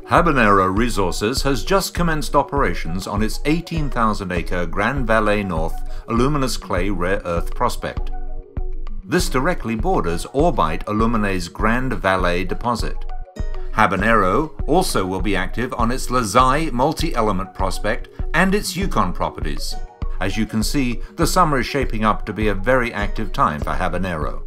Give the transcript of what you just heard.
Habanero Resources has just commenced operations on its 18,000-acre Grand Valley North aluminous clay rare earth prospect. This directly borders Orbite Alumine's Grand Valley deposit. Habanero also will be active on its Lazai multi-element prospect and its Yukon properties. As you can see, the summer is shaping up to be a very active time for Habanero.